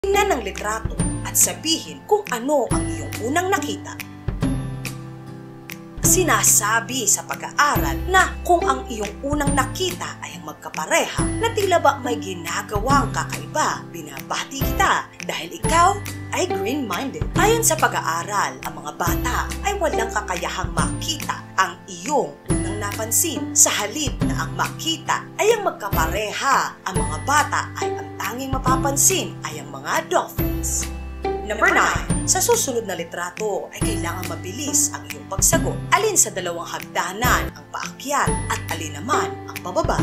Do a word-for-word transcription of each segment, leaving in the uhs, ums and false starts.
Tingnan ang litrato at sabihin kung ano ang iyong unang nakita. Sinasabi sa pag-aaral na kung ang iyong unang nakita ay ang magkapareha na tila ba may ginagawang kakaiba, binabati kita dahil ikaw ay green-minded. Ayon sa pag-aaral, ang mga bata ay walang kakayahang makita ang iyong unang napansin. Sa halip na ang makita ay ang magkapareha, ang mga bata ay ang tanging mapapansin ay ang mga dolphins. Number nine. Sa susunod na litrato ay kailangan mabilis ang iyong pagsagot. Alin sa dalawang hagdanan ang paakyat at alin naman ang pababa?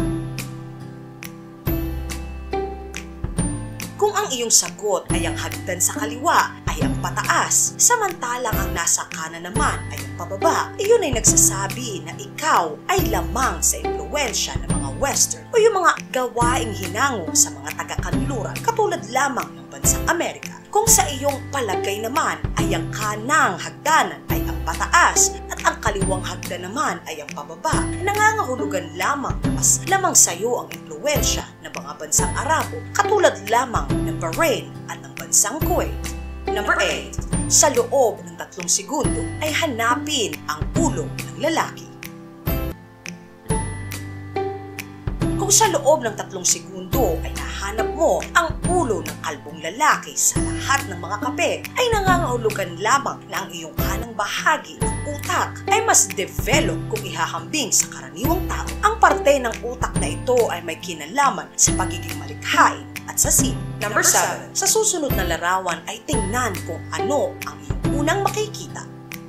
Kung ang iyong sagot ay ang hagdan sa kaliwa ay ang pataas, samantalang ang nasa kanan naman ay ang pababa, iyon ay nagsasabi na ikaw ay lamang sa impluwensya ng mga Western o yung mga gawaing hinango sa mga taga-kanluran katulad lamang ng bansang Amerika. Kung sa iyong palagay naman ay ang kanang hagdanan ay ang pataas at ang kaliwang hagdan naman ay ang pababa, nangangahulugan lamang na mas lamang sa iyo ang impluwensya ng mga bansang Arabo katulad lamang ng Bahrain at ng bansang Kuwait. Number eight. Sa loob ng tatlong segundo ay hanapin ang ulo ng lalaki. Kung sa loob ng tatlong segundo ay nahanap mo ang ulo ng kalbong lalaki sa lahat ng mga kape, ay nangangahulugan lamang na ang iyong kanang bahagi ng utak ay mas develop kung ihahambing sa karaniwang tao. Ang parte ng utak na ito ay may kinalaman sa pagiging malikhain at sa sin. Number seven. Sa susunod na larawan ay tingnan kung ano ang iyong unang makikita.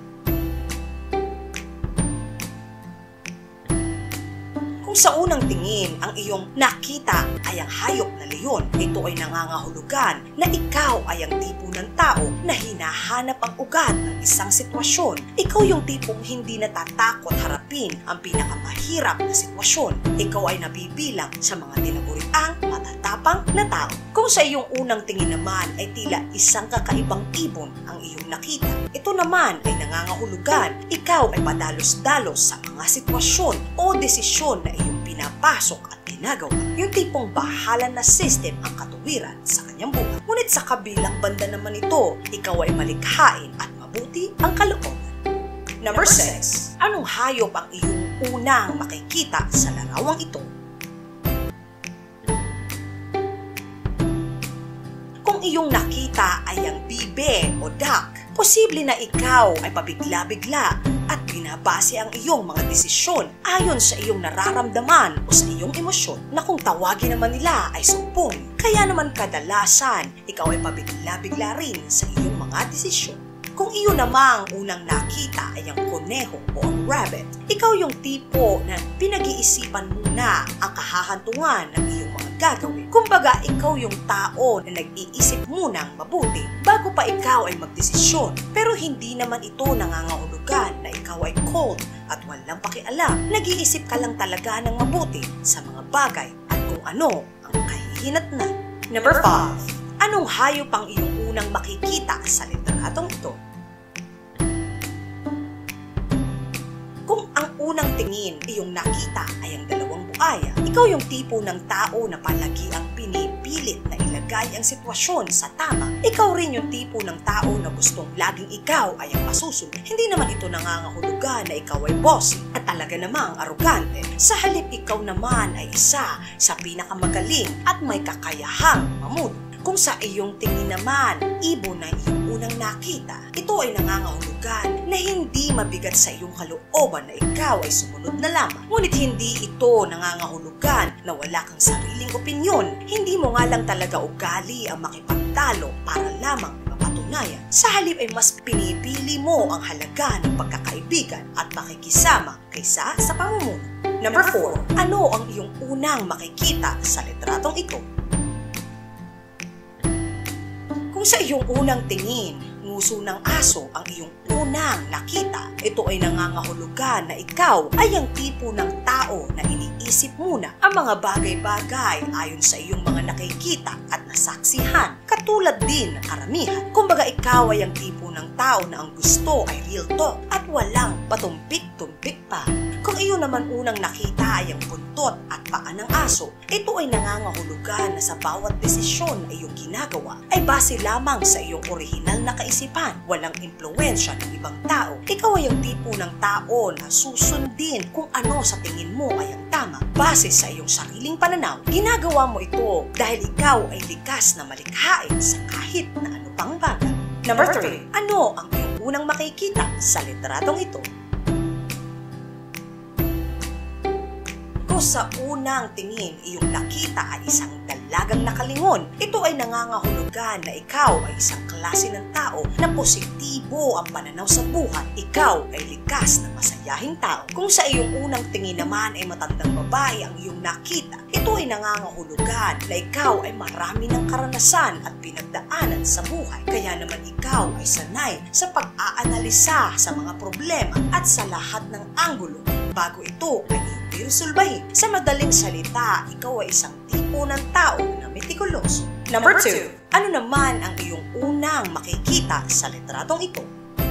Kung sa unang tingin, ang iyong nakita ay ang hayop na leon, ito ay nangangahulugan na ikaw ay ang tipo ng tao na hinahanap ang ugat ng isang sitwasyon. Ikaw yung tipong hindi natatakot harapin ang pinakamahirap na sitwasyon. Ikaw ay nabibilang sa mga tinaguriang matatapang na tao. Kung sa iyong unang tingin naman ay tila isang kakaibang ibon ang iyong nakita, ito naman ay nangangahulugan ikaw ay padalos-dalos sa mga sitwasyon o desisyon na iyong pinapasok at ginagawa. Yung tipong bahala na system ang katuwiran sa kanyang buhay. Ngunit sa kabilang banda naman ito, ikaw ay malikhain at mabuti ang kalooban. Number six. Anong hayop ang iyong unang makikita sa larawang ito? Kung iyong nakita ay ang bibe o duck, posible na ikaw ay pabigla-bigla at binabase ang iyong mga desisyon ayon sa iyong nararamdaman o sa iyong emosyon na kung tawagin naman nila ay sumpong. Kaya naman kadalasan, ikaw ay pabigla-bigla rin sa iyong mga desisyon. Kung iyo namang unang nakita ay ang koneho o ang rabbit, ikaw yung tipo na pinag-iisipan muna ang kahahantungan ng iyong mga gagawin. Kumbaga, ikaw yung tao na nag-iisip munang mabuti bago pa ikaw ay magdesisyon. Pero hindi naman ito nangangahulugan na ikaw ay cold at walang pakialam. Nag-iisip ka lang talaga ng mabuti sa mga bagay at kung ano ang kahihinatnan. Number five. Anong hayop ang iyong unang makikita sa litratong ito? Kung ang unang tingin iyong nakita ay ang dalawang buaya, ikaw yung tipo ng tao na palagi ang pinipilit na ilagay ang sitwasyon sa tama. Ikaw rin yung tipo ng tao na gustong laging ikaw ay ang masusunod. Hindi naman ito nangangahulugan na ikaw ay bossy at talaga namang arugante. Sa halip, ikaw naman ay isa sa pinakamagaling at may kakayahang mamuno. Kung sa iyong tingin naman, ibon na iyong unang nakita, ito ay nangangahulugan na hindi mabigat sa iyong kalooban na ikaw ay sumunod na lamang. Ngunit hindi ito nangangahulugan na wala kang sariling opinyon. Hindi mo nga lang talaga ugali ang makipagtalo para lamang mapatunayan. Sa halip ay mas pinipili mo ang halaga ng pagkakaibigan at pakikisama kaysa sa pamumuno. Number four. Ano ang iyong unang makikita sa litratong ito? Kung sa iyong unang tingin, nguso ng aso ang iyong unang nakita, ito ay nangangahulugan na ikaw ay ang tipo ng tao na iniisip muna ang mga bagay-bagay ayon sa iyong mga nakikita at nasaksihan, katulad din ng karamihan. Kumbaga, ikaw ay ang tipo ng tao na ang gusto ay real talk at walang patumpik-tumpik pa. Kung iyo naman unang nakita ay ang buntot at paa ng aso, ito ay nangangahulugan na sa bawat desisyon na iyong ginagawa ay base lamang sa iyong orihinal na kaisipan, walang impluwensya ng ibang tao. Ikaw ay ang tipo ng tao na susundin kung ano sa tingin mo ay ang tama base sa iyong sariling pananaw. Ginagawa mo ito dahil ikaw ay likas na malikhain sa kahit na ano pang bagay. Number three. Ano ang iyong unang makikita sa litratong ito? Kung sa unang tingin iyong nakita ay isang dalagang nakalingon, ito ay nangangahulugan na ikaw ay isang klase ng tao na positibo ang pananaw sa buhay. Ikaw ay likas na masayahing tao. Kung sa iyong unang tingin naman ay matandang babae ang iyong nakita, ito ay nangangahulugan na ikaw ay marami ng karanasan at pinagdaanan sa buhay. Kaya naman ikaw ay sanay sa pag-aanalisa sa mga problema at sa lahat ng anggulo bago ito ay iresolbahin. Sa madaling salita, ikaw ay isang tipo ng tao na metikuloso. Number two. Ano naman ang iyong unang makikita sa litratong ito?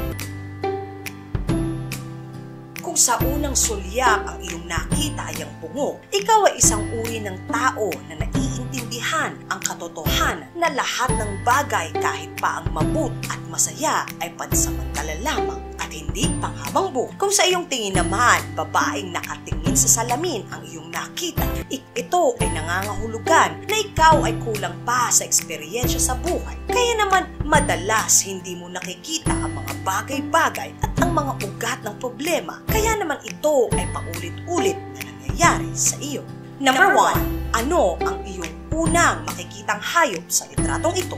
Kung sa unang sulyap ang iyong nakita ay ang bungo, ikaw ay isang uri ng tao na naiintindihan ang katotohanan na lahat ng bagay kahit pa ang mabut at masaya ay pansamantala lamang at hindi panghabang-buhay. Kung sa iyong tingin naman, babaeng nakatingin sa salamin ang iyong nakita, ito ay nangangahulugan na ikaw ay kulang pa sa eksperyensya sa buhay. Kaya naman, madalas hindi mo nakikita ang mga bagay-bagay at ang mga ugat ng problema. Kaya naman ito ay paulit-ulit na nangyayari sa iyo. Number one. Ano ang iyong unang makikitang hayop sa litratong ito?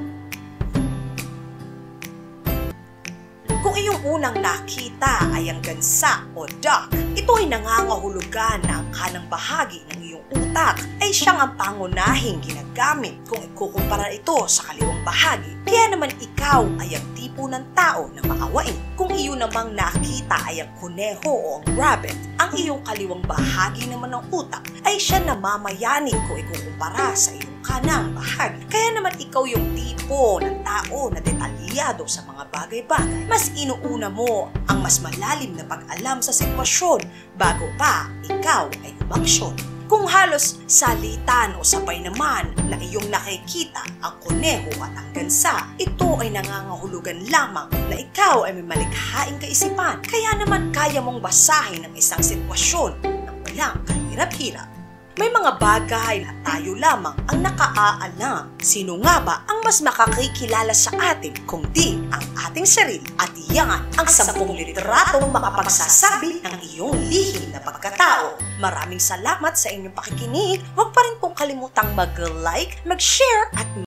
Kung iyong unang nakita ay ang gansa o duck, ito ay nangangahulugan na ang kanang bahagi ng iyong utak ay siyang ang pangunahing ginagamit kung ikukumpara ito sa kaliwang bahagi. Kaya naman ikaw ay ang tipo ng tao na maawain. Kung iyo namang nakita ay ang kuneho o ang rabbit, ang iyong kaliwang bahagi naman ng utak ay siya namamayani kung ikukumpara sa iyong kanang bahagi. Kaya naman ikaw yung tipo ng tao na detalyado sa mga bagay-bagay. Mas inuuna mo ang mas malalim na pag-alam sa sitwasyon bago pa ikaw ay umaksyon. Kung halos salitan o sabay naman na iyong nakikita ang kuneho at ang gansa, ito ay nangangahulugan lamang na ikaw ay may malikhaing kaisipan. Kaya naman kaya mong basahin ang isang sitwasyon ng walang kahirap-hirap. May mga bagay na tayo lamang ang nakaalam. Sino nga ba ang mas makakikilala sa atin kung di ang ating sarili? At iyan ang sampung litratong makapagsasabi ng iyong lihim na pagkatao. Maraming salamat sa inyong pakikinig. Huwag pa rin pong kalimutang mag-like, mag-share at